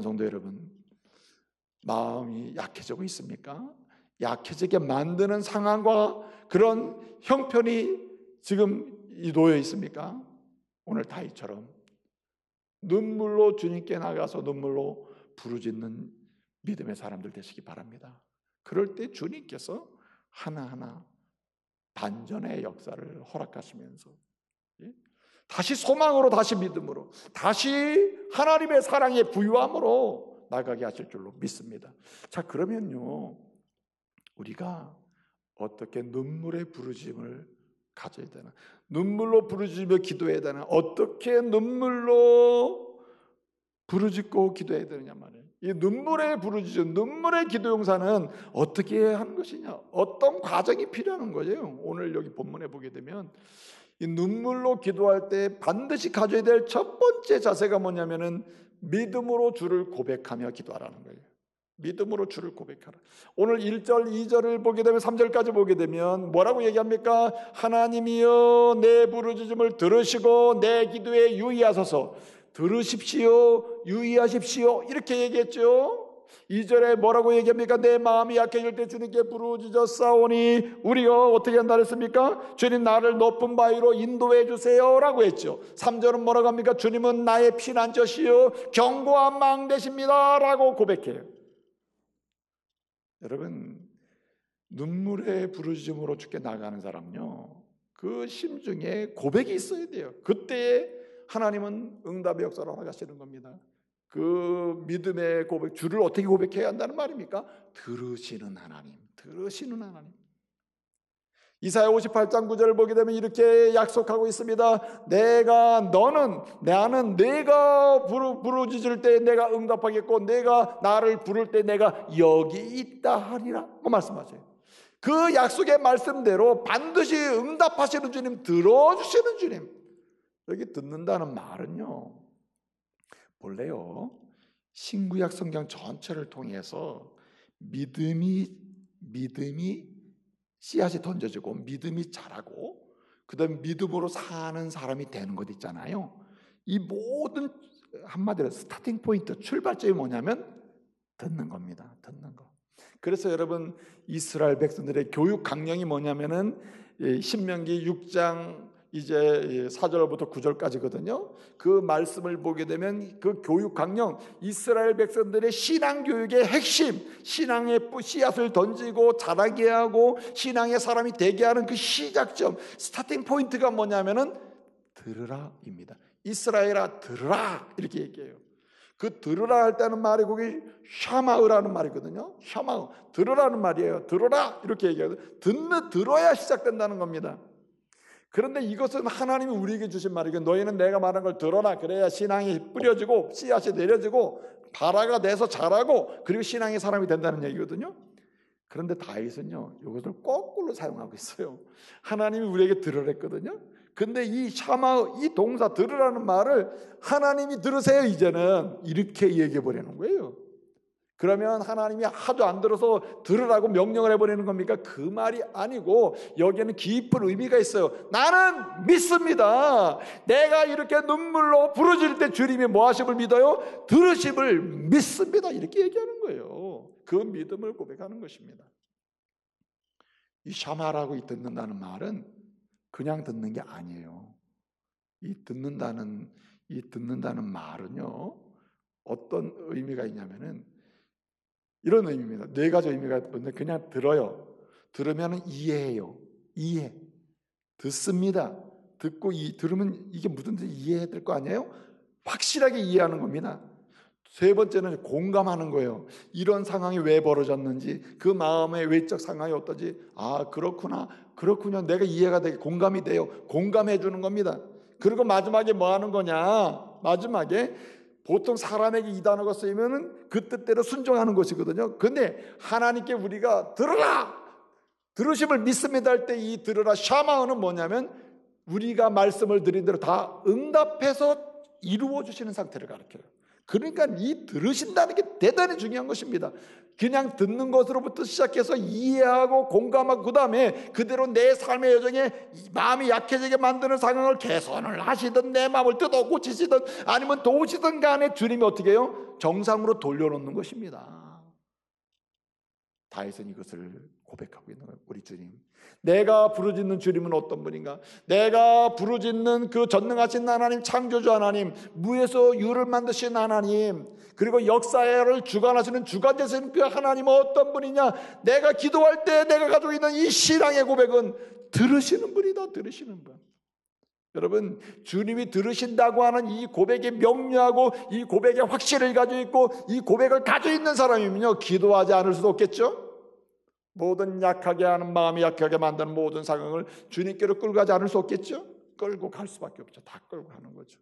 사랑하는 성도 여러분, 마음이 약해지고 있습니까? 약해지게 만드는 상황과 그런 형편이 지금 놓여 있습니까? 오늘 다윗처럼 눈물로 주님께 나가서 눈물로 부르짖는 믿음의 사람들 되시기 바랍니다. 그럴 때 주님께서 하나하나 반전의 역사를 허락하시면서 다시 소망으로, 다시 믿음으로, 다시 하나님의 사랑의 부유함으로 나가게 하실 줄로 믿습니다. 자, 그러면요, 우리가 어떻게 눈물의 부르짖음을 가져야 되나? 눈물로 부르짖으며 기도해야 되나? 어떻게 눈물로 부르짖고 기도해야 되느냐 말이에요. 이 눈물의 부르짖음, 눈물의 기도 용사는 어떻게 하는 것이냐? 어떤 과정이 필요한 거예요? 오늘 여기 본문에 보게 되면 이 눈물로 기도할 때 반드시 가져야 될 첫 번째 자세가 뭐냐면은 믿음으로 주를 고백하며 기도하라는 거예요. 믿음으로 주를 고백하라. 오늘 1절, 2절을 보게 되면 3절까지 보게 되면 뭐라고 얘기합니까? 하나님이여 내 부르짖음을 들으시고 내 기도에 유의하소서. 들으십시오, 유의하십시오, 이렇게 얘기했죠. 2절에 뭐라고 얘기합니까? 내 마음이 약해질 때 주님께 부르짖어 싸우니 우리가 어떻게 한다 했습니까? 주님 나를 높은 바위로 인도해 주세요 라고 했죠. 3절은 뭐라고 합니까? 주님은 나의 피난처시요 견고한 망대십니다 라고 고백해요. 여러분, 눈물의 부르짖음으로 주께 나가는 사람요, 그 심중에 고백이 있어야 돼요. 그때에 하나님은 응답의 역사를 허락하시는 겁니다. 그 믿음의 고백, 주를 어떻게 고백해야 한다는 말입니까? 들으시는 하나님, 들으시는 하나님. 이사야 58장 9절을 보게 되면 이렇게 약속하고 있습니다. 나는 내가 부르짖을 때 내가 응답하겠고 내가 나를 부를 때 내가 여기 있다 하리라 그 말씀하세요. 그 약속의 말씀대로 반드시 응답하시는 주님, 들어주시는 주님. 여기 듣는다는 말은요, 본래요 신구약 성경 전체를 통해서 믿음이 씨앗이 던져지고 믿음이 자라고 그다음에 믿음으로 사는 사람이 되는 것 있잖아요. 이 모든 한마디로 스타팅 포인트, 출발점이 뭐냐면 듣는 겁니다. 듣는 거. 그래서 여러분, 이스라엘 백성들의 교육 강령이 뭐냐면은 신명기 6장 이제 4절부터 9절까지거든요. 그 말씀을 보게 되면 그 교육 강령, 이스라엘 백성들의 신앙 교육의 핵심, 신앙의 씨앗을 던지고 자라게 하고 신앙의 사람이 되게 하는 그 시작점, 스타팅 포인트가 뭐냐면은 들으라입니다. 이스라엘아 들으라 이렇게 얘기해요. 그 들으라 할 때는 말이 거기 샤마으라는 말이거든요. 샤마으, 들으라는 말이에요. 들어라 이렇게 얘기해요. 들어야 시작된다는 겁니다. 그런데 이것은 하나님이 우리에게 주신 말이고, 너희는 내가 말한 걸 들어라. 그래야 신앙이 뿌려지고 씨앗이 내려지고 발화가 돼서 자라고 그리고 신앙의 사람이 된다는 얘기거든요. 그런데 다윗은요 이것을 거꾸로 사용하고 있어요. 하나님이 우리에게 들으랬거든요. 근데 이 샤마, 이 동사 들으라는 말을 하나님이 들으세요 이제는 이렇게 얘기해 버리는 거예요. 그러면 하나님이 하도 안 들어서 들으라고 명령을 해버리는 겁니까? 그 말이 아니고 여기에는 깊은 의미가 있어요. 나는 믿습니다. 내가 이렇게 눈물로 부르짖을 때 주님이 뭐 하심을 믿어요? 들으심을 믿습니다. 이렇게 얘기하는 거예요. 그 믿음을 고백하는 것입니다. 이 샤마라고 이 듣는다는 말은 그냥 듣는 게 아니에요. 이 듣는다는 말은요 어떤 의미가 있냐면은 이런 의미입니다. 네 가지 의미가 있는데 그냥 들어요. 들으면 이해해요. 이해. 듣습니다. 듣고 들으면 이게 무슨 뜻인지 이해해야 될 거 아니에요? 확실하게 이해하는 겁니다. 세 번째는 공감하는 거예요. 이런 상황이 왜 벌어졌는지, 그 마음의 외적 상황이 어떠지? 아, 그렇구나. 내가 이해가 되게 공감이 돼요. 공감해 주는 겁니다. 그리고 마지막에 뭐 하는 거냐? 마지막에 보통 사람에게 이 단어가 쓰이면은 그 뜻대로 순종하는 것이거든요. 근데 하나님께 우리가 들으라! 들으심을 믿습니다 할 때 이 들으라 샤마어는 뭐냐면 우리가 말씀을 드린 대로 다 응답해서 이루어 주시는 상태를 가르쳐요. 그러니까 이 들으신다는 게 대단히 중요한 것입니다. 그냥 듣는 것으로부터 시작해서 이해하고 공감하고 그 다음에 그대로 내 삶의 여정에 마음이 약해지게 만드는 상황을 개선을 하시든 내 마음을 뜯어 고치시든 아니면 도우시든 간에 주님이 어떻게 해요? 정상으로 돌려놓는 것입니다. 다윗은 이것을 고백하고 있는 거예요. 우리 주님, 내가 부르짖는 주님은 어떤 분인가? 내가 부르짖는 그 전능하신 하나님, 창조주 하나님, 무에서 유를 만드신 하나님, 그리고 역사를 주관하시는 주관자신 그 하나님은 어떤 분이냐? 내가 기도할 때 내가 가지고 있는 이 신앙의 고백은 들으시는 분이다. 들으시는 분. 여러분, 주님이 들으신다고 하는 이 고백이 명료하고 이 고백의 확신을 가지고 있고 이 고백을 가지고 있는 사람이면요, 기도하지 않을 수도 없겠죠? 모든 약하게 하는, 마음이 약하게 만드는 모든 상황을 주님께로 끌고 가지 않을 수 없겠죠? 끌고 갈 수밖에 없죠. 다 끌고 가는 거죠.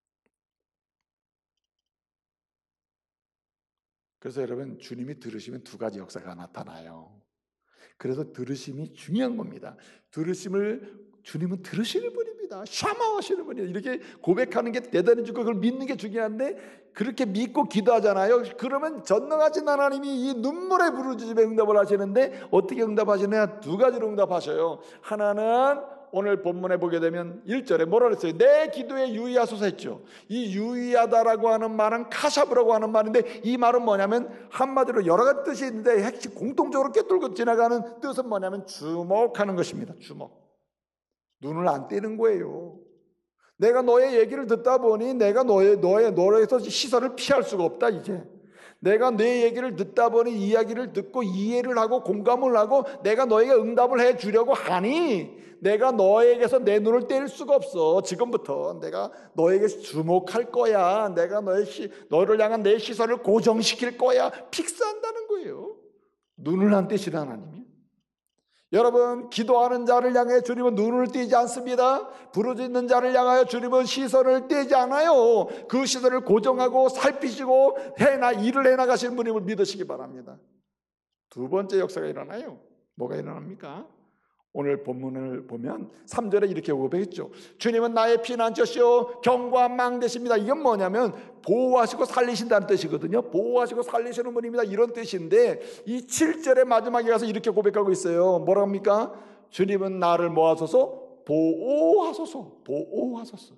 그래서 여러분, 주님이 들으시면 두 가지 역사가 나타나요. 그래서 들으심이 중요한 겁니다. 주님은 들으시는 분입니다. 샤마하시는 분이에요. 이렇게 고백하는 게 대단히 중요하고 그걸 믿는 게 중요한데, 그렇게 믿고 기도하잖아요. 그러면 전능하신 하나님이 이 눈물의 부르짖음에 응답을 하시는데 어떻게 응답하시느냐? 두 가지로 응답하셔요. 하나는 오늘 본문에 보게 되면 1절에 뭐라 그랬어요? 내 기도에 유의하소서 했죠. 이 유의하다라고 하는 말은 카샤브라고 하는 말인데, 이 말은 뭐냐면 한마디로 여러 가지 뜻이 있는데 핵심 공통적으로 꿰뚫고 지나가는 뜻은 뭐냐면 주목하는 것입니다. 주목. 눈을 안 떼는 거예요. 내가 너의 얘기를 듣다 보니 내가 너에서 시선을 피할 수가 없다. 이제 내가 내 얘기를 듣다 보니 이야기를 듣고 이해를 하고 공감을 하고 내가 너에게 응답을 해주려고 하니 내가 너에게서 내 눈을 뗄 수가 없어. 지금부터 내가 너에게 주목할 거야. 내가 너를 향한 내 시선을 고정시킬 거야. 픽스한다는 거예요. 눈을 안 떼시는 하나님이. 여러분, 기도하는 자를 향해 주님은 눈을 떼지 않습니다. 부르짖는 자를 향하여 주님은 시선을 떼지 않아요. 그 시선을 고정하고 살피시고 일을 해나가시는 분임을 믿으시기 바랍니다. 두 번째 역사가 일어나요. 뭐가 일어납니까? 오늘 본문을 보면 3절에 이렇게 고백했죠. 주님은 나의 피난처시오 견고한 망대십니다. 이건 뭐냐면 보호하시고 살리신다는 뜻이거든요. 보호하시고 살리시는 분입니다. 이런 뜻인데 이 7절의 마지막에 가서 이렇게 고백하고 있어요. 뭐라고 합니까? 주님은 나를 모아소서 보호하소서. 보호하소서.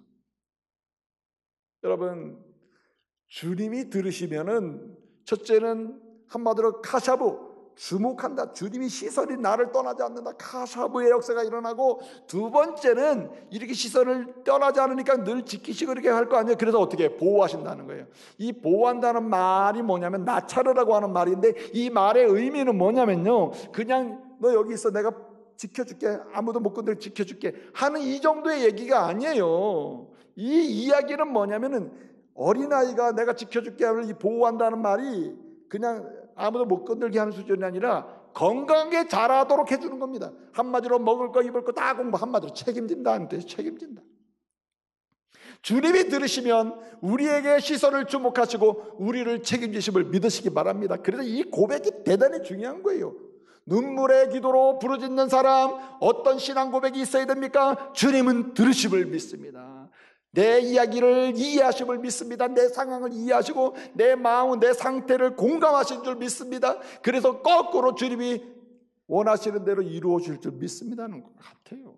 여러분, 주님이 들으시면은 첫째는 한마디로 카샤브, 주목한다. 주님이 시선이 나를 떠나지 않는다. 카샤브의 역사가 일어나고, 두 번째는 이렇게 시선을 떠나지 않으니까 늘 지키시고 이렇게 할 거 아니에요. 그래서 어떻게 보호하신다는 거예요. 이 보호한다는 말이 뭐냐면 나차르라고 하는 말인데, 이 말의 의미는 뭐냐면요, 그냥 너 여기 있어, 내가 지켜줄게, 아무도 못 건드려 지켜줄게 하는 이 정도의 얘기가 아니에요. 이 이야기는 뭐냐면은 어린아이가 내가 지켜줄게 하는 이 보호한다는 말이 그냥 아무도 못 건들게 하는 수준이 아니라 건강하게 자라도록 해주는 겁니다. 한마디로 먹을 거 입을 거 다 공부, 한마디로 책임진다는 뜻이 책임진다. 주님이 들으시면 우리에게 시선을 주목하시고 우리를 책임지심을 믿으시기 바랍니다. 그래서 이 고백이 대단히 중요한 거예요. 눈물의 기도로 부르짖는 사람, 어떤 신앙 고백이 있어야 됩니까? 주님은 들으심을 믿습니다. 내 이야기를 이해하심을 믿습니다. 내 상황을 이해하시고 내 마음, 내 상태를 공감하신 줄 믿습니다. 그래서 거꾸로 주님이 원하시는 대로 이루어질 줄 믿습니다는 것 같아요.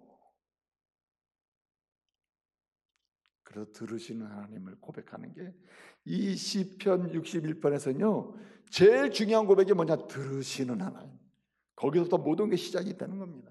그래서 들으시는 하나님을 고백하는 게 이 시편 61편에서는요 제일 중요한 고백이 뭐냐? 들으시는 하나님. 거기서부터 모든 게 시작이 되는 겁니다.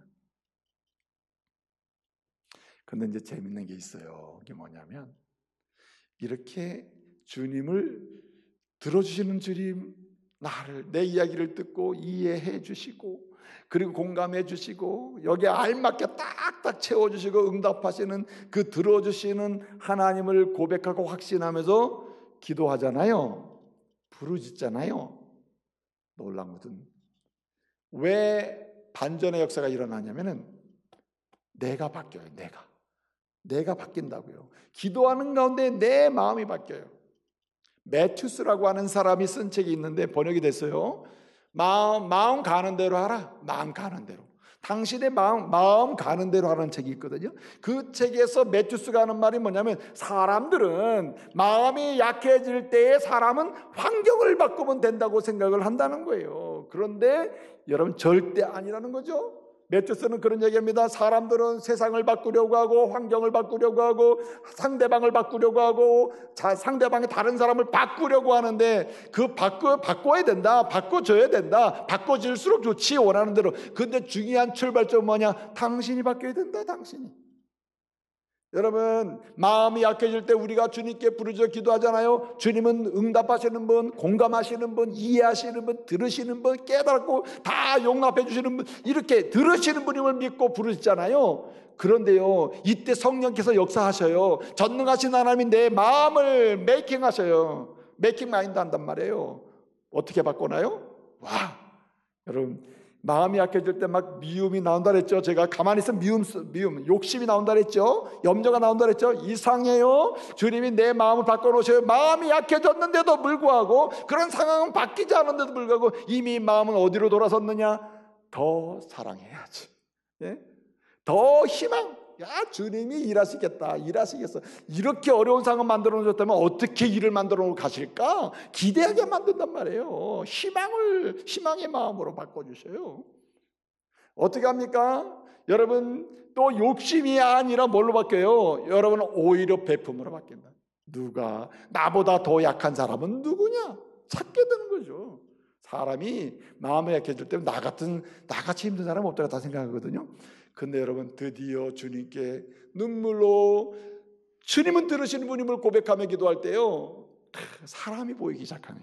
근데 이제 재밌는 게 있어요. 그게 뭐냐면 이렇게 주님을 들어주시는 주님, 내 이야기를 듣고 이해해 주시고 그리고 공감해 주시고 여기에 알맞게 딱딱 채워주시고 응답하시는 그 들어주시는 하나님을 고백하고 확신하면서 기도하잖아요. 부르짖잖아요. 놀라운 것은 왜 반전의 역사가 일어나냐면은 내가 바뀌어요. 내가 바뀐다고요. 기도하는 가운데 내 마음이 바뀌어요. 매튜스라고 하는 사람이 쓴 책이 있는데 번역이 됐어요. 마음 가는 대로 하라. 마음 가는 대로. 당신의 마음 가는 대로 하는 책이 있거든요. 그 책에서 매튜스가 하는 말이 뭐냐면, 사람들은 마음이 약해질 때에 사람은 환경을 바꾸면 된다고 생각을 한다는 거예요. 그런데 여러분, 절대 아니라는 거죠. 매튜스는 그런 얘기합니다. 사람들은 세상을 바꾸려고 하고, 환경을 바꾸려고 하고, 상대방을 바꾸려고 하고, 상대방의 다른 사람을 바꾸려고 하는데, 바꿔야 된다, 바꿔줘야 된다, 바꿔질수록 좋지, 원하는 대로. 근데 중요한 출발점은 뭐냐? 당신이 바뀌어야 된다. 당신이. 여러분, 마음이 약해질 때 우리가 주님께 부르짖어 기도하잖아요. 주님은 응답하시는 분, 공감하시는 분, 이해하시는 분, 들으시는 분, 깨닫고 다 용납해 주시는 분, 이렇게 들으시는 분임을 믿고 부르짖잖아요. 그런데요, 이때 성령께서 역사하셔요. 전능하신 하나님이 내 마음을 메이킹하셔요. 메이킹 마인드 한단 말이에요. 어떻게 바꾸나요? 와, 여러분, 마음이 약해질 때 막 미움이 나온다 그랬죠. 제가 가만히 있으면 미움, 욕심이 나온다 그랬죠. 염려가 나온다 그랬죠. 이상해요. 주님이 내 마음을 바꿔놓으셔요. 마음이 약해졌는데도 불구하고, 그런 상황은 바뀌지 않은데도 불구하고 이미 마음은 어디로 돌아섰느냐? 더 사랑해야지. 예? 더 희망. 야, 주님이 일하시겠다, 일하시겠어. 이렇게 어려운 상황 만들어 놓으셨다면 어떻게 일을 만들어 놓고 가실까? 기대하게 만든단 말이에요. 희망의 마음으로 바꿔주셔요. 어떻게 합니까? 여러분, 또 욕심이 아니라 뭘로 바뀌어요? 여러분은 오히려 베품으로 바뀐다. 누가 나보다 더 약한 사람은 누구냐? 찾게 되는 거죠. 사람이 마음이 약해질 때 나같이 힘든 사람은 없다고 다 생각하거든요. 근데 여러분, 드디어 주님께 눈물로 주님은 들으시는 분임을 고백하며 기도할 때요, 사람이 보이기 시작하네.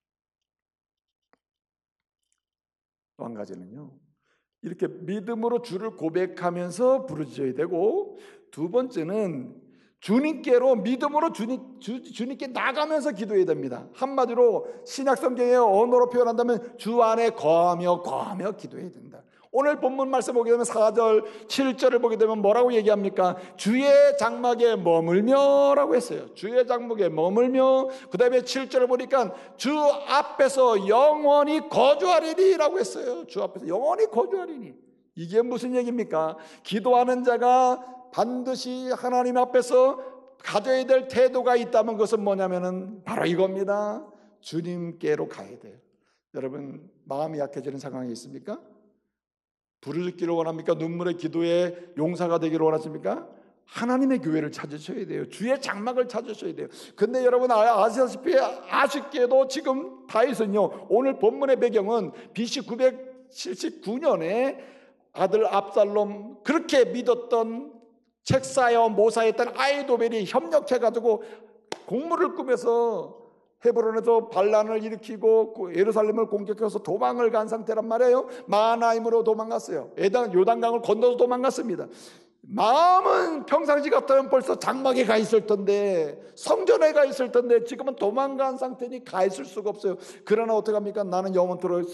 또 한 가지는요, 이렇게 믿음으로 주를 고백하면서 부르짖어야 되고, 두 번째는 주님께로 믿음으로 주님께 나가면서 기도해야 됩니다. 한마디로 신약 성경의 언어로 표현한다면 주 안에 거하며 기도해야 된다. 오늘 본문 말씀 보게 되면 4절, 7절을 보게 되면 뭐라고 얘기합니까? 주의 장막에 머물며 라고 했어요. 주의 장막에 머물며, 그 다음에 7절을 보니까 주 앞에서 영원히 거주하리니 라고 했어요. 주 앞에서 영원히 거주하리니. 이게 무슨 얘기입니까? 기도하는 자가 반드시 하나님 앞에서 가져야 될 태도가 있다면 그것은 뭐냐면은 바로 이겁니다. 주님께로 가야 돼요. 여러분, 마음이 약해지는 상황이 있습니까? 부르짖기를 원합니까? 눈물의 기도에 용사가 되기를 원하십니까? 하나님의 교회를 찾으셔야 돼요. 주의 장막을 찾으셔야 돼요. 근데 여러분 아시다시피 아쉽게도 지금 다윗은요, 오늘 본문의 배경은 BC 979년에 아들 압살롬, 그렇게 믿었던 책사여 모사였던 아히도벨이 협력해가지고 공물을 꾸며서 헤브론에서 반란을 일으키고 예루살렘을 공격해서 도망을 간 상태란 말이에요. 마하나임으로 도망갔어요. 요단강을 건너서 도망갔습니다. 마음은 평상시 같으면 벌써 장막에 가 있을 텐데, 성전에 가 있을 텐데, 지금은 도망간 상태니 가 있을 수가 없어요. 그러나 어떡합니까? 나는 영원토록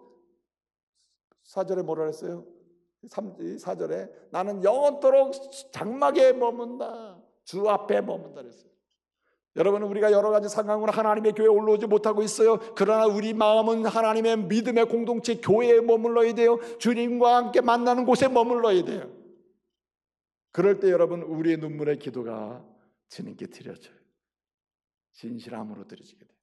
4절에 뭐라 했어요? 4절에 나는 영원토록 장막에 머문다, 주 앞에 머문다 그랬어요. 여러분은 우리가 여러 가지 상황으로 하나님의 교회에 올라오지 못하고 있어요. 그러나 우리 마음은 하나님의 믿음의 공동체 교회에 머물러야 돼요. 주님과 함께 만나는 곳에 머물러야 돼요. 그럴 때 여러분, 우리의 눈물의 기도가 주님께 드려져요. 진실함으로 드려지게 돼요.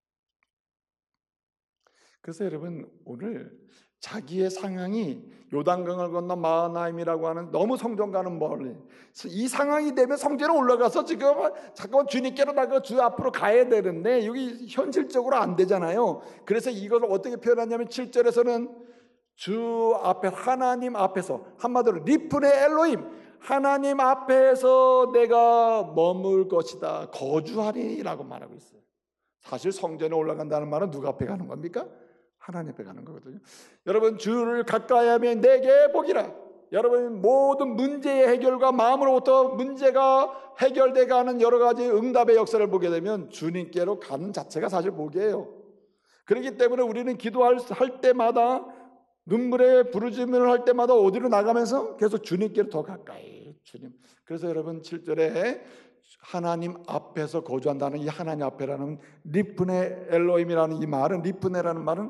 그래서 여러분, 오늘 자기의 상황이 요단강을 건너 마하나임이라고 하는 너무 성전과는 멀리, 이 상황이 되면 성전에 올라가서 지금 잠깐 주님께로 나가 주 앞으로 가야 되는데 여기 현실적으로 안 되잖아요. 그래서 이걸 어떻게 표현하냐면 7절에서는 주 앞에, 하나님 앞에서, 한마디로 리프네 엘로힘, 하나님 앞에서 내가 머물 것이다, 거주하리라고 말하고 있어요. 사실 성전에 올라간다는 말은 누가 앞에 가는 겁니까? 하나님 앞에 가는 거거든요. 여러분, 주를 가까이 하면 내게 복이라. 여러분, 모든 문제의 해결과 마음으로부터 문제가 해결돼 가는 여러 가지 응답의 역사를 보게 되면 주님께로 가는 자체가 사실 복이에요. 그렇기 때문에 우리는 기도할 때마다, 눈물의 부르짖음을 할 때마다 어디로 나가면서 계속 주님께로 더 가까이, 주님. 그래서 여러분 7절에 하나님 앞에서 거주한다는 이 하나님 앞에라는 리프네 엘로힘이라는 이 말은, 리프네라는 말은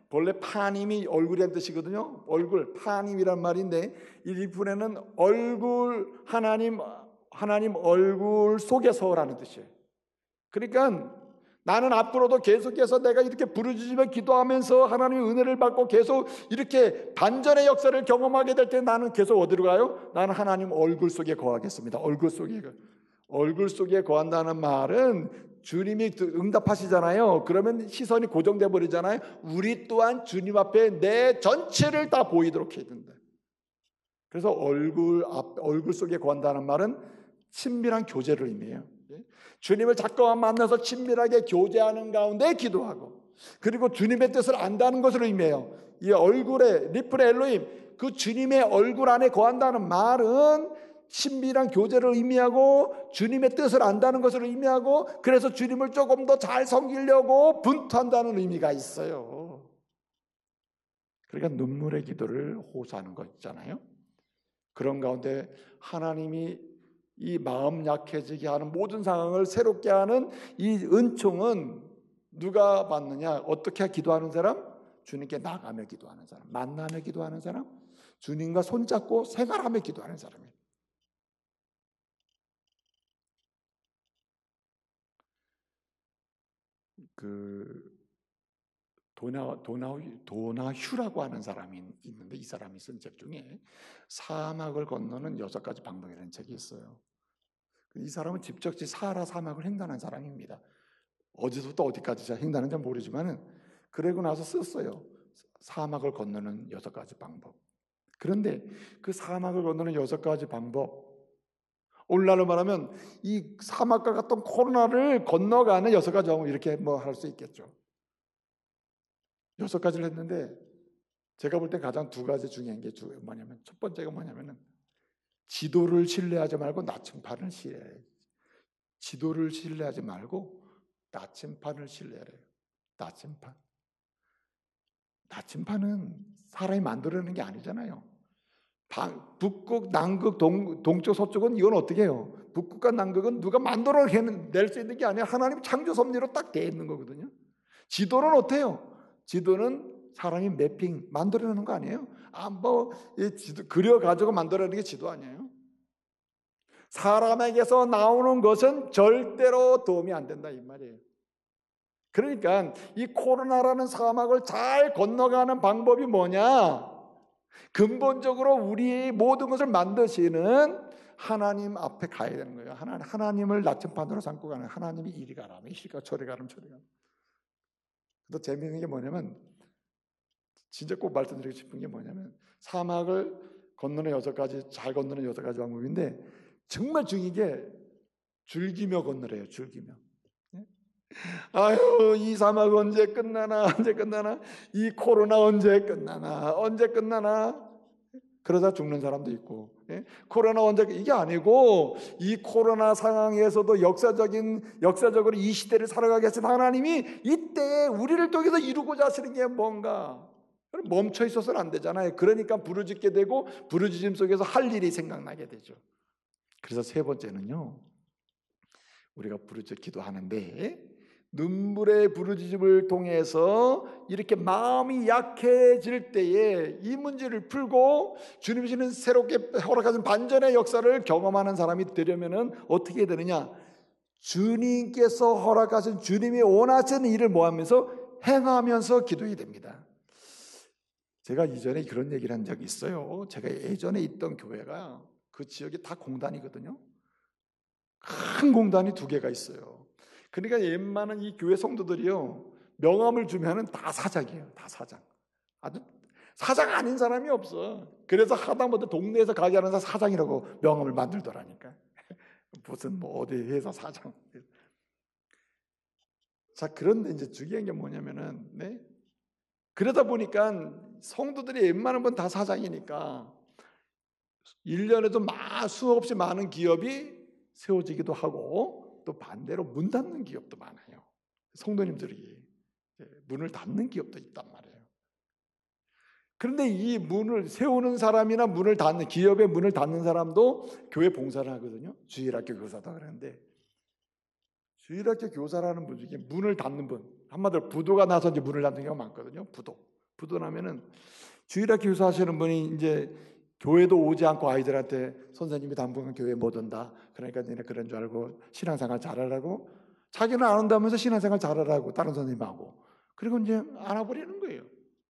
본래 파님이 얼굴이란 뜻이거든요. 얼굴, 파님이란 말인데 이 부분에는 얼굴, 하나님 얼굴 속에서라는 뜻이에요. 그러니까 나는 앞으로도 계속해서 내가 이렇게 부르짖으며 기도하면서 하나님의 은혜를 받고 계속 이렇게 반전의 역사를 경험하게 될 때 나는 계속 어디로 가요? 나는 하나님 얼굴 속에 거하겠습니다. 얼굴 속에 거한다는 말은 주님이 응답하시잖아요. 그러면 시선이 고정돼 버리잖아요. 우리 또한 주님 앞에 내 전체를 다 보이도록 해야 된다. 그래서 얼굴 속에 거한다는 말은 친밀한 교제를 의미해요. 주님을 자꾸만 만나서 친밀하게 교제하는 가운데 기도하고, 그리고 주님의 뜻을 안다는 것을 의미해요. 이 얼굴에 리플 엘로힘, 그 주님의 얼굴 안에 거한다는 말은 친밀한 교제를 의미하고 주님의 뜻을 안다는 것을 의미하고, 그래서 주님을 조금 더 잘 섬기려고 분투한다는 의미가 있어요. 그러니까 눈물의 기도를 호소하는 거 있잖아요. 그런 가운데 하나님이 이 마음 약해지게 하는 모든 상황을 새롭게 하는 이 은총은 누가 받느냐? 어떻게 기도하는 사람? 주님께 나가며 기도하는 사람, 만나며 기도하는 사람, 주님과 손잡고 생활하며 기도하는 사람이에요. 그 도나휴라고 하는 사람이 있는데, 이 사람이 쓴 책 중에 사막을 건너는 6가지 방법이라는 책이 있어요. 이 사람은 직접 사하라 사막을 횡단한 사람입니다. 어디서부터 어디까지 횡단한지 모르지만은 그러고 나서 썼어요. 사막을 건너는 6가지 방법. 그런데 그 사막을 건너는 6가지 방법, 오늘날로 말하면 이 사막과 같은 코로나를 건너가는 6가지 방법, 이렇게 뭐 할 수 있겠죠. 6가지를 했는데 제가 볼 때 가장 2가지 중요한 게 뭐냐면, 첫 번째가 뭐냐면은 지도를 신뢰하지 말고 나침판을 신뢰해요. 지도를 신뢰하지 말고 나침판을 신뢰해요. 나침판은 사람이 만들어내는 게 아니잖아요. 북극, 남극, 동쪽, 서쪽은 이건 어떻게 해요? 북극과 남극은 누가 만들어낼 수 있는 게 아니라 하나님 창조 섭리로 딱 돼 있는 거거든요. 지도는 어때요? 지도는 사람이 매핑 만들어내는 거 아니에요? 지도 그려가지고 만들어내는 게 지도 아니에요? 사람에게서 나오는 것은 절대로 도움이 안 된다 이 말이에요. 그러니까 이 코로나라는 사막을 잘 건너가는 방법이 뭐냐? 근본적으로 우리의 모든 것을 만드시는 하나님 앞에 가야 되는 거예요. 하나님을 나침판으로 삼고 가는, 하나님이 이리 가라, 이리 가, 저리 가라, 저리 가라. 또 재미있는 게 뭐냐면, 진짜 꼭 말씀드리고 싶은 게 뭐냐면, 사막을 건너는 6가지, 잘 건너는 6가지 방법인데 정말 중요한 게 즐기며 건너래요. 즐기며. 아유, 이 사막 언제 끝나나, 언제 끝나나, 이 코로나 언제 끝나나, 언제 끝나나, 그러다 죽는 사람도 있고, 코로나 언제, 이게 아니고 이 코로나 상황에서도 역사적으로 이 시대를 살아가게 하신 하나님이 이때에 우리를 통해서 이루고자 하시는 게 뭔가, 멈춰 있어서는 안 되잖아요. 그러니까 부르짖게 되고 부르짖음 속에서 할 일이 생각나게 되죠. 그래서 3번째는요, 우리가 부르짖어 기도하는데 눈물의 부르짖음을 통해서 이렇게 마음이 약해질 때에 이 문제를 풀고 주님이 주는 새롭게 허락하신 반전의 역사를 경험하는 사람이 되려면 어떻게 해야 되느냐? 주님께서 허락하신, 주님이 원하시는 일을 모하면서 행하면서 기도해야 됩니다. 제가 이전에 그런 얘기를 한 적이 있어요. 제가 예전에 있던 교회가 그 지역이 다 공단이거든요. 큰 공단이 2개가 있어요. 그러니까 웬만한 이 교회 성도들이요, 명함을 주면은 다 사장이에요. 다 사장. 아주 사장 아닌 사람이 없어. 그래서 하다못해 동네에서 가게 하는 사람 사장이라고 명함을 만들더라니까. 무슨 뭐 어디 회사 사장. 자, 그런데 이제 중요한 게 뭐냐면은, 그러다 보니까 성도들이 웬만한 건 다 사장이니까 1년에도 수없이 많은 기업이 세워지기도 하고, 또 반대로 문 닫는 기업도 많아요. 성도님들이 문을 닫는 기업도 있단 말이에요. 그런데 이 문을 세우는 사람이나 기업의 문을 닫는 사람도 교회 봉사를 하거든요. 주일학교 교사도 그러는데, 주일학교 교사라는 분 중에 문을 닫는 분, 한마디로 부도가 나서 이제 문을 닫는 경우가 많거든요. 부도. 부도나면은 주일학교 교사하시는 분이 이제 교회도 오지 않고 아이들한테 선생님이 당분간 교회 못 온다. 그러니까 너네 그런 줄 알고 신앙생활 잘하라고, 자기는 안 온다면서 신앙생활 잘하라고 다른 선생님하고, 그리고 이제 안 와버리는 거예요.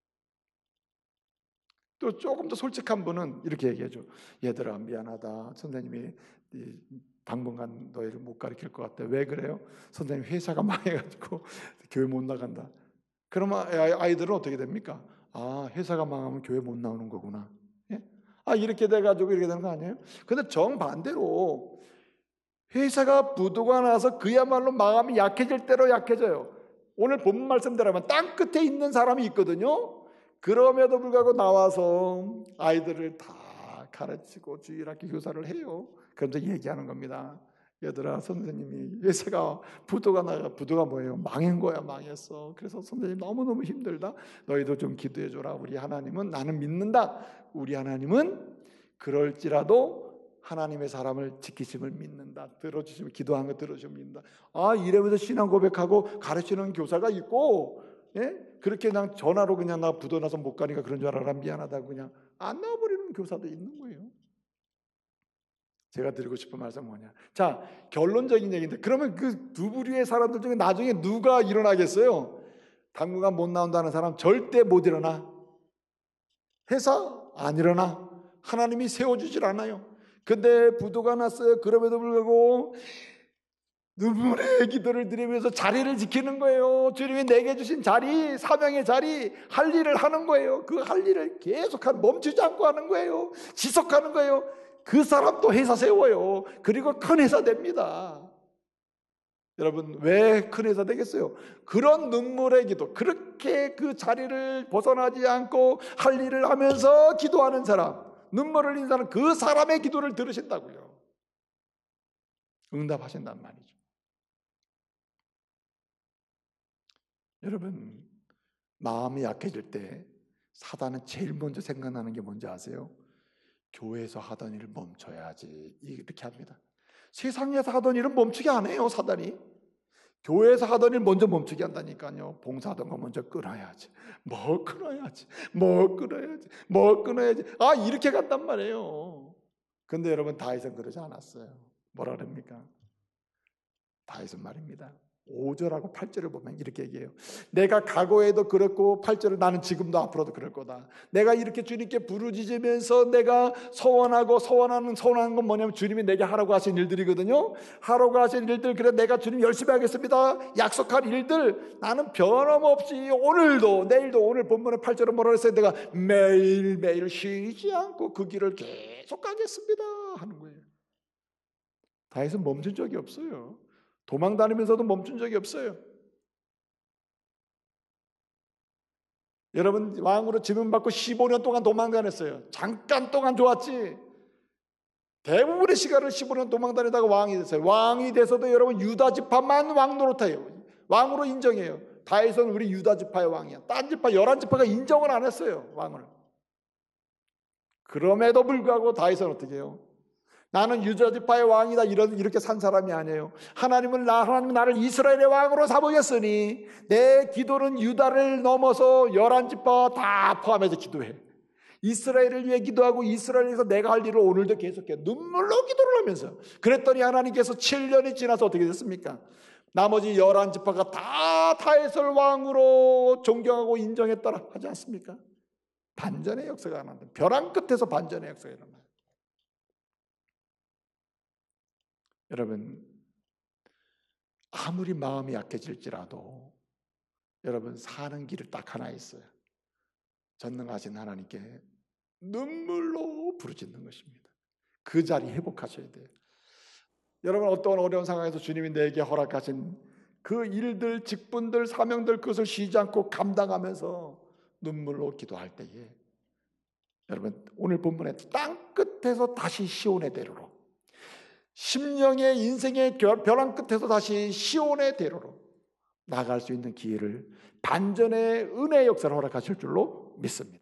또 조금 더 솔직한 분은 이렇게 얘기해줘. 얘들아 미안하다. 선생님이 당분간 너희를 못 가르칠 것 같아. 왜 그래요? 선생님 회사가 망해가지고 교회 못 나간다. 그러면 아이들은 어떻게 됩니까? 아, 회사가 망하면 교회 못 나오는 거구나. 예? 아, 이렇게 돼가지고 이렇게 되는 거 아니에요? 근데 정반대로 회사가 부도가 나서 그야말로 마음이 약해질 대로 약해져요. 오늘 본문 말씀대로면 땅 끝에 있는 사람이 있거든요. 그럼에도 불구하고 나와서 아이들을 다 가르치고 주일학교 교사를 해요. 그러면서 얘기하는 겁니다. 얘들아, 선생님이 회사가 부도가 뭐예요? 망한 거야, 망했어. 그래서 선생님 너무너무 힘들다. 너희도 좀 기도해 줘라. 우리 하나님은, 나는 믿는다, 우리 하나님은 그럴지라도 하나님의 사람을 지키심을 믿는다. 들어주시면, 기도한 거 들어주시면 믿는다. 아, 이러면서 신앙 고백하고 가르치는 교사가 있고, 예? 그렇게 그냥 전화로 그냥 나 부도 나서 못 가니까 그런 줄 알아라, 미안하다고 그냥 안 나와버리는 교사도 있는 거예요. 제가 드리고 싶은 말씀은 뭐냐? 자, 결론적인 얘기인데, 그러면 그 두 부류의 사람들 중에 나중에 누가 일어나겠어요? 당분간 못 나온다는 사람 절대 못 일어나. 회사 안 일어나. 하나님이 세워주질 않아요. 근데 부도가 났어요. 그럼에도 불구하고 눈물의 기도를 드리면서 자리를 지키는 거예요. 주님이 내게 주신 자리, 사명의 자리, 할 일을 하는 거예요. 그 할 일을 계속하는, 멈추지 않고 하는 거예요. 지속하는 거예요. 그 사람도 회사 세워요. 그리고 큰 회사 됩니다. 여러분, 왜 큰 회사 되겠어요? 그런 눈물의 기도, 그렇게 그 자리를 벗어나지 않고 할 일을 하면서 기도하는 사람, 눈물을 흘린 사람, 그 사람의 기도를 들으신다고요. 응답하신단 말이죠. 여러분, 마음이 약해질 때 사단은 제일 먼저 생각나는 게 뭔지 아세요? 교회에서 하던 일을 멈춰야지, 이렇게 합니다. 세상에서 하던 일은 멈추게 안 해요, 사단이. 교회에서 하던 일 먼저 멈추게 한다니까요. 봉사하던 거 먼저 끊어야지, 뭐 끊어야지, 뭐 끊어야지, 뭐 끊어야지. 아, 이렇게 간단 말이에요. 근데 여러분, 다윗은 그러지 않았어요. 뭐라 그럽니까? 다윗은 말입니다. 5절하고 8절을 보면 이렇게 얘기해요. 내가 과거에도 그렇고 8절을 나는 지금도 앞으로도 그럴 거다. 내가 이렇게 주님께 부르짖으면서 내가 소원하는 건 뭐냐면 주님이 내게 하라고 하신 일들이거든요. 하라고 하신 일들, 그래 내가 주님 열심히 하겠습니다. 약속한 일들 나는 변함없이 오늘도 내일도, 오늘 본문의 8절은 뭐라고 했어요? 내가 매일매일 쉬지 않고 그 길을 계속 가겠습니다 하는 거예요. 다윗은 멈춘 적이 없어요. 도망 다니면서도 멈춘 적이 없어요. 여러분, 왕으로 지명받고 15년 동안 도망 다녔어요. 잠깐 동안 좋았지. 대부분의 시간을 15년 도망 다니다가 왕이 됐어요. 왕이 돼서도 여러분 유다 지파만 왕 노릇해요. 왕으로 인정해요. 다윗은 우리 유다 지파의 왕이야. 딴 지파 11지파가 인정을 안 했어요, 왕을. 그럼에도 불구하고 다윗은 어떻게 해요? 나는 유다 지파의 왕이다, 이렇게 산 사람이 아니에요. 하나님은 나를 이스라엘의 왕으로 삼으셨으니 내 기도는 유다를 넘어서 11지파 다 포함해서 기도해. 이스라엘을 위해 기도하고 이스라엘에서 내가 할 일을 오늘도 계속해. 눈물로 기도를 하면서. 그랬더니 하나님께서 7년이 지나서 어떻게 됐습니까? 나머지 11지파가 다 다윗을 왕으로 존경하고 인정했더라 하지 않습니까? 반전의 역사가 일어난다. 벼랑 끝에서 반전의 역사가 일어나요. 여러분, 아무리 마음이 약해질지라도 여러분, 사는 길을 딱 하나 있어요. 전능하신 하나님께 눈물로 부르짖는 것입니다. 그 자리 회복하셔야 돼요. 여러분, 어떤 어려운 상황에서 주님이 내게 허락하신 그 일들, 직분들, 사명들, 그것을 쉬지 않고 감당하면서 눈물로 기도할 때에 여러분, 오늘 본문에 땅 끝에서 다시 시온의 대로로, 심령의 인생의 벼랑 끝에서 다시 시온의 대로로 나갈 수 있는 기회를, 반전의 은혜의 역사를 허락하실 줄로 믿습니다.